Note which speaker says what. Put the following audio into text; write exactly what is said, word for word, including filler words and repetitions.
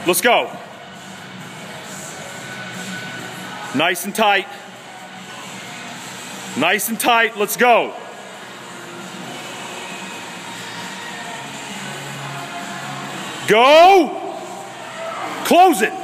Speaker 1: Let's go. Nice and tight. Nice and tight. Let's go. Go. Close it.